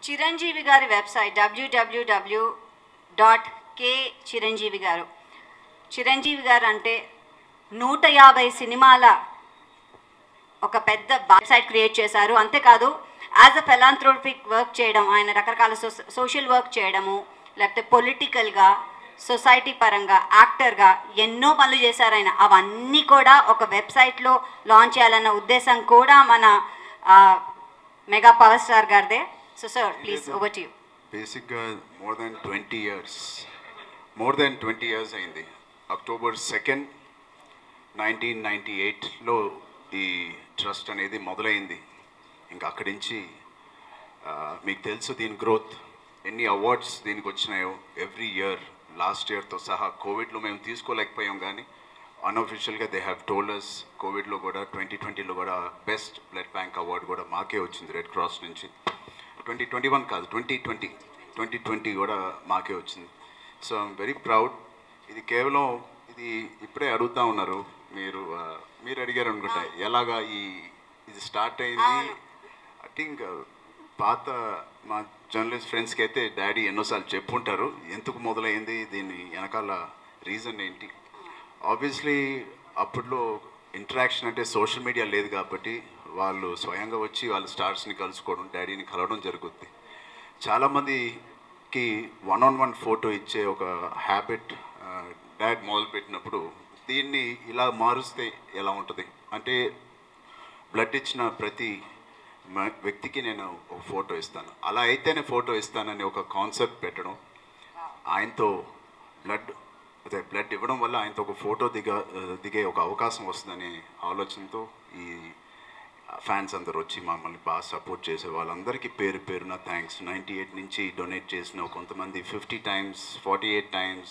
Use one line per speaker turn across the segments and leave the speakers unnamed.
చిరంజీవి గారి website www.k.chiranjeevi garu. Chiranjeevi గారు అంటే 150 సినిమాల ఒక పెద్ద వెబ్సైట్ క్రియేట్ చేశారు. అంతేకాదు యాజ్ అ ఫిలాంథ్రోపిక్ వర్క్ చేయడం, ఆయన రకరకాల సోషల్ వర్క్ చేయడము, లేకపోతే పొలిటికల్గా, సొసైటీ పరంగా, యాక్టర్గా ఎన్నో పనులు చేశారు ఆయన. అవన్నీ కూడా ఒక వెబ్సైట్లో లాంచ్ చేయాలన్న ఉద్దేశం కూడా మన మెగా పవర్ స్టార్ గారిదే. So sir please over to you.
బేసిక్గా మోర్ దెన్ 20 ఇయర్స్ అయింది. అక్టోబర్ 2, 1998లో ఈ ట్రస్ట్ అనేది మొదలైంది. ఇంకా అక్కడి నుంచి మీకు తెలుసు దీని గ్రోత్, ఎన్ని అవార్డ్స్ దీనికి వచ్చినాయో ఎవ్రీ ఇయర్. లాస్ట్ ఇయర్తో సహా కోవిడ్లో మేము తీసుకోలేకపోయాం, కానీ అన్అఫిషియల్గా దే హ్యావ్ టోల్డ్ అస్ కోవిడ్లో కూడా 2020లో కూడా బెస్ట్ బ్లడ్ బ్యాంక్ అవార్డు కూడా మాకే వచ్చింది రెడ్ క్రాస్ నుంచి. 2021 కాదు, 2020 కూడా మాకే వచ్చింది. So I'm very proud. ఇది కేవలం ఇది ఇప్పుడే అడుగుతూ ఉన్నారు మీరు అడిగారు అనుకుంటా ఎలాగా ఇది స్టార్ట్ అయింది. ఐ థింక్ పాత మా జర్నలిస్ట్ ఫ్రెండ్స్కి అయితే డాడీ ఎన్నోసార్లు చెప్పుంటారు ఎందుకు మొదలైంది, దీని వెనకాల రీజన్ ఏంటి. ఆబ్వియస్లీ అప్పట్లో ఇంటరాక్షన్ అంటే సోషల్ మీడియా లేదు కాబట్టి వాళ్ళు స్వయంగా వచ్చి వాళ్ళ స్టార్స్ని కలుసుకోవడం, డాడీని కలవడం జరుగుద్ది. చాలామందికి 1-on-1 ఫోటో ఇచ్చే ఒక హ్యాబిట్ డాడ్ మొదలుపెట్టినప్పుడు దీన్ని ఇలా మారుస్తే ఎలా ఉంటుంది అంటే, బ్లడ్ ఇచ్చిన ప్రతి వ్యక్తికి నేను ఒక ఫోటో ఇస్తాను, అలా అయితేనే ఫోటో ఇస్తానని ఒక కాన్సెప్ట్ పెట్టడం, ఆయనతో బ్లడ్ ఇవ్వడం వల్ల ఆయనతో ఒక ఫోటో దిగే ఒక అవకాశం వస్తుందనే ఆలోచనతో ఈ ఫ్యాన్స్ అందరూ వచ్చి మమ్మల్ని బాగా సపోర్ట్ చేసే వాళ్ళందరికీ పేరు పేరున థ్యాంక్స్. 98 నుంచి డొనేట్ చేసిన కొంతమంది 50 times, 48 times,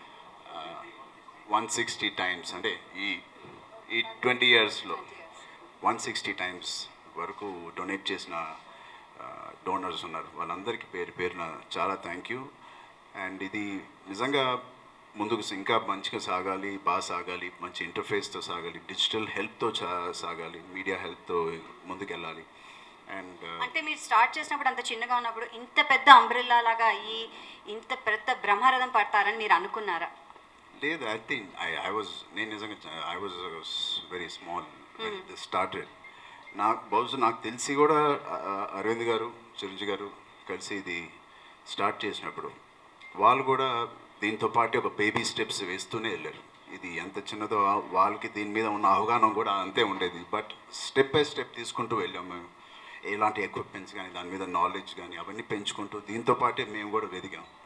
160 times, అంటే ఈ 20 yearsలో 160 times వరకు డొనేట్ చేసిన డోనర్స్ ఉన్నారు. వాళ్ళందరికీ పేరు పేరున చాలా థ్యాంక్ యూ. అండ్ ఇది నిజంగా ముందుకు ఇంకా మంచిగా సాగాలి, బాగా సాగాలి, మంచి ఇంటర్ఫేస్తో సాగాలి, డిజిటల్ హెల్ప్తో సాగాలి, మీడియా హెల్ప్తో ముందుకెళ్ళాలి. అండ్
అంటే మీరు స్టార్ట్ చేసినప్పుడు అంత చిన్నగా ఉన్నప్పుడు ఇంత పెద్ద అంబ్రెల్లా లాగా ఇంత పెద్ద బ్రహ్మరథం పడతారని మీరు అనుకున్నారా?
లేదు, ఐ థింక్ నేను నిజంగా I was very small started. నాకు తెలిసి కూడా అరవింద్ గారు, చిరంజీవి గారు కలిసి ఇది స్టార్ట్ చేసినప్పుడు వాళ్ళు కూడా దీంతో పాటు ఒక బేబీ స్టెప్స్ వేస్తూనే వెళ్ళారు. ఇది ఎంత చిన్నదో వాళ్ళకి దీని మీద ఉన్న అవగాహన కూడా అంతే ఉండేది. బట్ స్టెప్ బై స్టెప్ తీసుకుంటూ వెళ్ళాము మేము. ఎలాంటి ఎక్విప్మెంట్స్ కానీ, దాని మీద నాలెడ్జ్ కానీ అవన్నీ పెంచుకుంటూ దీంతో పాటే మేము కూడా వెదిగాం.